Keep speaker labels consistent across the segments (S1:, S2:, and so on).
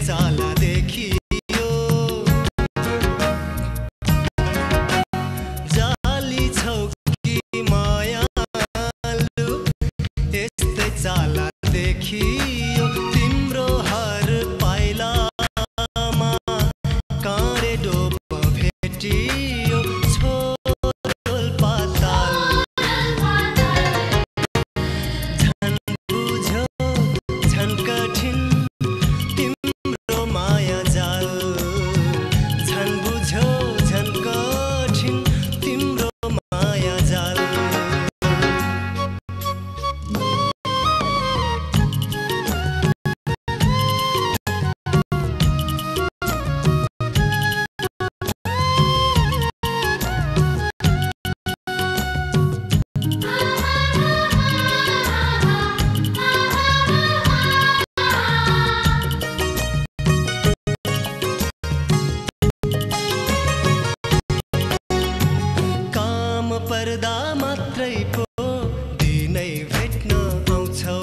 S1: चाला देखियो जाली छौ कि मायालु यस्तै चाला देखियो तिम्रो हर पाइलामा काँडे डोब भेटियो छोल पाताल झन् बुझ्यो झन् कठिन तिम्रो माया जाल झन् बुझ्यो झन् कठिन तिम्रो माया जाल काम पर्दा मात्रै पो दिनै भेट्न आउँछौ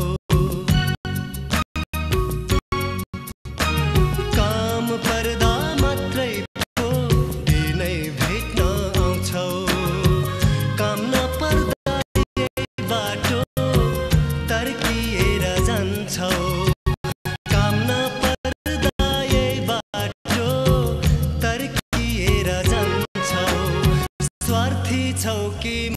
S1: काम पर्दा मात्रै पो दिनै भेट्न आउँछौ काम नपर्दा यही बाटो तर्किएर जान्छौ काम नपर्दा यही बाटो तर्किएर जान्छौ स्वार्थी छौ कि